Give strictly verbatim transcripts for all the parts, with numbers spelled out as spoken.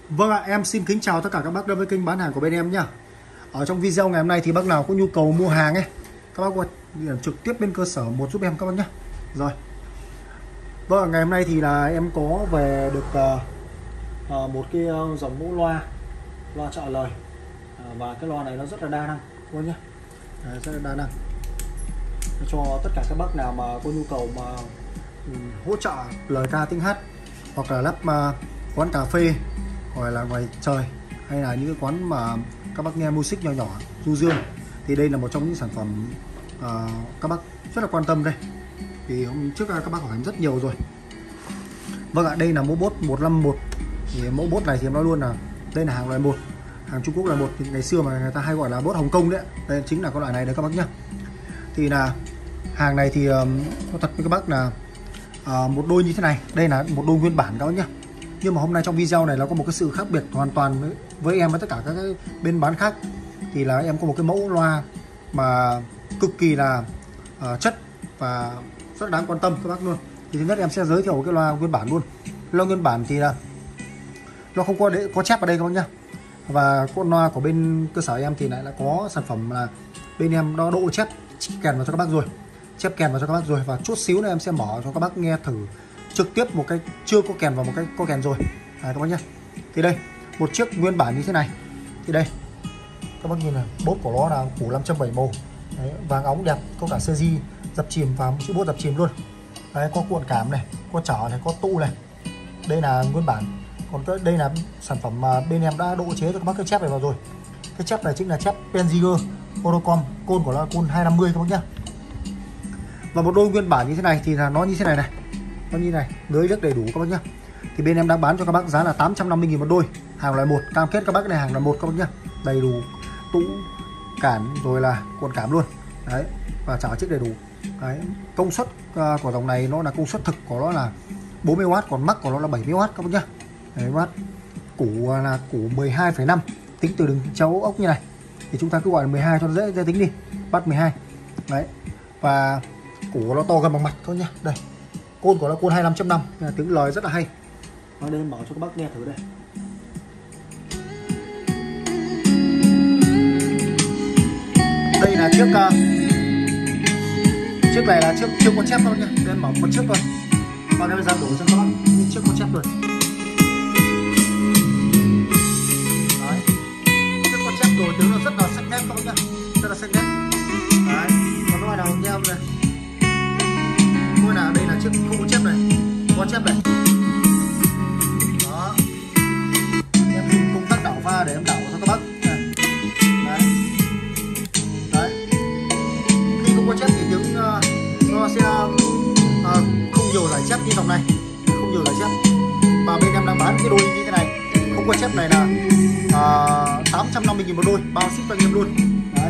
Vâng ạ, em xin kính chào tất cả các bác đến với kênh bán hàng của bên em nhá. Ở trong video ngày hôm nay thì bác nào có nhu cầu mua hàng ấy, các bác gọi điện trực tiếp bên cơ sở một giúp em các bác nhá. Rồi. Vâng, ngày hôm nay thì là em có về được uh, uh, một cái uh, dòng mẫu loa loa trợ lời, uh, và cái loa này nó rất là đa năng các bác nhá. Đấy, rất là đa năng cho tất cả các bác nào mà có nhu cầu mà um, hỗ trợ lời ca tiếng hát, hoặc là lắp uh, quán cà phê, hoặc là ngoài trời, hay là những cái quán mà các bác nghe music nhỏ nhỏ du dương, thì đây là một trong những sản phẩm uh, các bác rất là quan tâm đây. Thì hôm trước các bác hỏi em rất nhiều rồi. Vâng ạ, đây là mẫu bốt một năm một. Thì mẫu bốt này thì em nói luôn là đây là hàng loại một, hàng Trung Quốc loại một. Thì ngày xưa mà người ta hay gọi là bốt Hồng Kông đấy. Đây chính là cái loại này đấy các bác nhá. Thì là hàng này thì um, có thật với các bác là uh, một đôi như thế này. Đây là một đôi nguyên bản các bác nhá. Nhưng mà hôm nay trong video này nó có một cái sự khác biệt hoàn toàn với, với em và tất cả các cái bên bán khác. Thì là em có một cái mẫu loa mà cực kỳ là uh, chất và rất đáng quan tâm các bác luôn. Thì thứ nhất em sẽ giới thiệu cái loa nguyên bản luôn. Loa nguyên bản thì là nó không có để, có chép ở đây các bác nhá. Và con loa của bên cơ sở em thì lại là có sản phẩm là bên em đo độ chép kèn vào cho các bác rồi, chép kèn vào cho các bác rồi. Và chút xíu nữa em sẽ mở cho các bác nghe thử trực tiếp một cái chưa có kèn và một cái có kèn rồi. À, các bác nhé. Thì đây một chiếc nguyên bản như thế này. Thì đây các bác nhìn này, bốt của nó là phủ năm trăm bảy màu. Đấy, vàng óng đẹp, có cả sơ di dập chìm và một chữ bốt dập chìm luôn. Đấy, có cuộn cảm này, có trở này, có tụ này. Đây là nguyên bản. Còn đây là sản phẩm mà bên em đã độ chế cho các bác cái chép này vào rồi. Cái chép này chính là chép Penziger Orocom, côn của nó là côn hai năm mươi các bác nhá. Và một đôi nguyên bản như thế này thì là nó như thế này này. Nó như này, lưới nước đầy đủ các bác nhá. Thì bên em đang bán cho các bác giá là tám trăm năm mươi nghìn một đôi, hàng loại một, cam kết các bác này hàng loại một các bác nhá. Đầy đủ tụ cản rồi là cuộn cảm luôn. Đấy, và trả chiếc đầy đủ. Đấy, công suất uh, của dòng này nó là công suất thực của nó là bốn mươi oát, còn mắc của nó là bảy mươi oát các bác nhá. Đấy, oát. Củ uh, là củ mười hai phẩy năm, tính từ đường châu ốc như này. Thì chúng ta cứ gọi là mười hai cho nó dễ, dễ tính đi. Bắt mười hai. Đấy. Và củ nó to gần bằng mặt thôi nhá. Đây. Côn của nó côn hai mươi lăm chấm năm, tiếng lời rất là hay. Nó đây mở cho các bác nghe thử đây. Đây là chiếc uh, chiếc này là chiếc chưa có chép thôi nhá. Đây mở một chiếc thôi. Còn đây bây giờ đổ cho các bác những chiếc có chép rồi. Đấy. Chiếc có chép rồi tiếng nó rất là sắc nét các bác nhá. Rất là sắc nét. Đấy. Còn nói nào nghe này. Coi nào, đây là chiếc không có chép này, có chép này. Đó. Em dùng công tắc đảo pha để em đảo cho các bác. Đấy. Đấy. Khi không có chép thì tiếng uh, nó sẽ uh, không nhiều giải chép như dòng này, không nhiều giải chép. Và bên em đang bán cái đôi như thế này, không có chép này là uh, tám trăm năm mươi nghìn một đôi, bao ship cho anh em luôn. Đấy.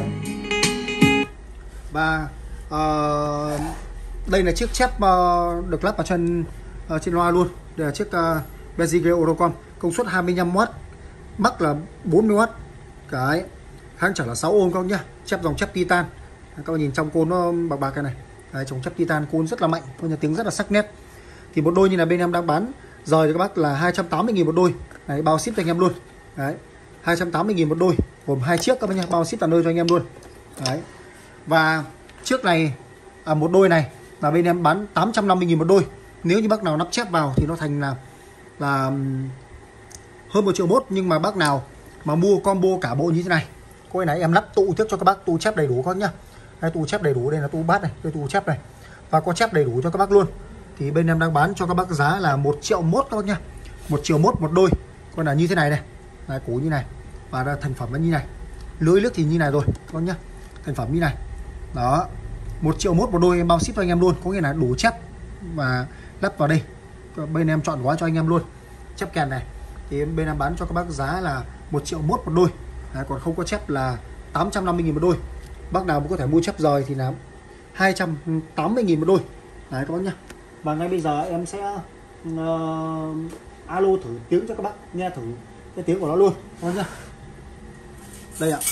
Và uh, đây là chiếc chép uh, được lắp vào trên uh, trên loa luôn. Đây là chiếc uh, Penziger Orocom, công suất hai mươi lăm oát, mắc là bốn mươi oát, cái kháng trở là sáu ôm các bác nhá. Chép dòng chép titan. Các bạn nhìn trong côn nó bạc bạc cái này. Đấy, dòng chép titan, côn rất là mạnh, tiếng rất là sắc nét. Thì một đôi như là bên em đang bán rời cho các bác là hai trăm tám mươi nghìn một đôi. Đấy, bao ship cho anh em luôn. Đấy, hai trăm tám mươi nghìn một đôi, gồm hai chiếc các bác nhá, bao ship tận nơi cho anh em luôn. Đấy. Và chiếc này à, một đôi này là bên em bán tám trăm năm mươi nghìn một đôi. Nếu như bác nào nắp chép vào thì nó thành là là hơn một triệu mốt. Nhưng mà bác nào mà mua combo cả bộ như thế này, coi này em lắp tụ tiếp cho các bác, tụ chép đầy đủ các bác nhá. Đây, tụ chép đầy đủ, đây là tụ bát này, đây tụ chép này, và có chép đầy đủ cho các bác luôn. Thì bên em đang bán cho các bác giá là một triệu mốt các bác nhá. Một triệu mốt một đôi. Coi là như thế này này, này củ như này, và thành phẩm nó như này, lưỡi nước thì như này rồi các bác nhá, thành phẩm như này. Đó, một triệu mốt một đôi, em bao ship cho anh em luôn, có nghĩa là đủ chép và lắp vào đây. Bên em chọn gói cho anh em luôn. Chép kèn này thì bên em bán cho các bác giá là một triệu mốt một đôi. Đấy, còn không có chép là tám trăm năm mươi nghìn một đôi. Bác nào cũng có thể mua chép rời thì là hai trăm tám mươi nghìn một đôi. Đấy các bác nhá. Và ngay bây giờ em sẽ uh, alo thử tiếng cho các bác nghe thử cái tiếng của nó luôn các bác nhá. Đây ạ.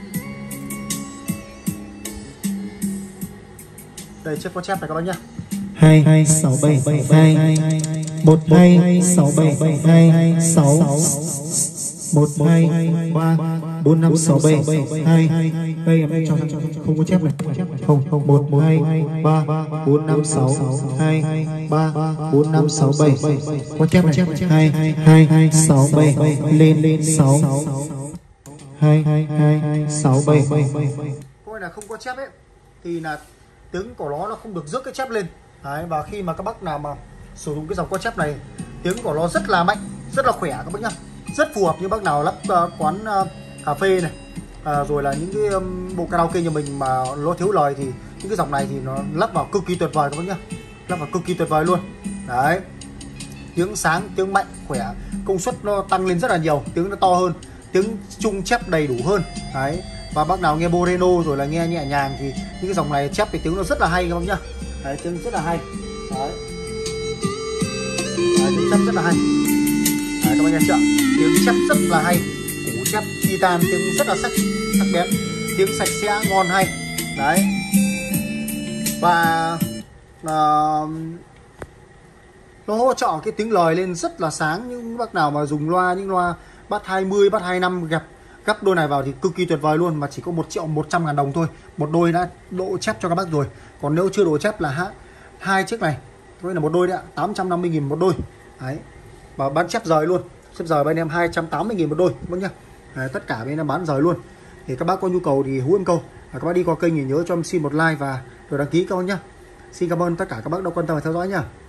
Đây chiếc có chép này các bác nhá. hai hai sáu bảy bảy hai một hai sáu bảy bảy hai sáu một hai ba bốn năm sáu bảy hai. Đây em cho không có chép này, không không một hai ba bốn năm sáu hai ba bốn năm sáu bảy có chép này, hai hai hai sáu bảy lên lên sáu hai hai hai sáu bảy. Coi là không có chép ấy thì là tiếng của nó nó không được rước cái chép lên. Đấy, và khi mà các bác nào mà sử dụng cái dòng có chép này, tiếng của nó rất là mạnh, rất là khỏe các bác nhá, rất phù hợp như bác nào lắp uh, quán uh, cà phê này, uh, rồi là những cái um, bộ karaoke như mình mà nó thiếu lời thì những cái dòng này thì nó lắp vào cực kỳ tuyệt vời các bác nhá, lắp vào cực kỳ tuyệt vời luôn. Đấy, tiếng sáng, tiếng mạnh, khỏe, công suất nó tăng lên rất là nhiều, tiếng nó to hơn, tiếng trung chép đầy đủ hơn. Đấy, và bác nào nghe bolero rồi là nghe nhẹ nhàng thì những cái dòng này chép thì tiếng nó rất là hay các bác nhá. Đấy, tiếng rất là hay. Đấy. Đấy, tiếng chép rất là hay. Đấy, các bác nghe chưa? Tiếng chép rất là hay, củ chép titan, tiếng rất là sắc sắc bén, tiếng sạch sẽ ngon hay. Đấy. Và uh, nó hỗ trợ cái tiếng lời lên rất là sáng. Những bác nào mà dùng loa, những loa bass hai mươi, bass hai mươi lăm gập gấp đôi này vào thì cực kỳ tuyệt vời luôn, mà chỉ có một triệu một trăm ngàn đồng thôi. Một đôi đã độ chép cho các bác rồi. Còn nếu chưa độ chép là hai chiếc này, đây là một đôi đấy ạ, tám trăm năm mươi nghìn một đôi. Đấy. Và bán chép rời luôn. Chép rời bên em hai trăm tám mươi nghìn một đôi bác nhá. Đấy, tất cả bên em bán rời luôn. Thì các bác có nhu cầu thì hú em câu. Và các bác đi qua kênh thì nhớ cho em xin một like và rồi đăng ký các bác nhá. Xin cảm ơn tất cả các bác đã quan tâm và theo dõi nhá.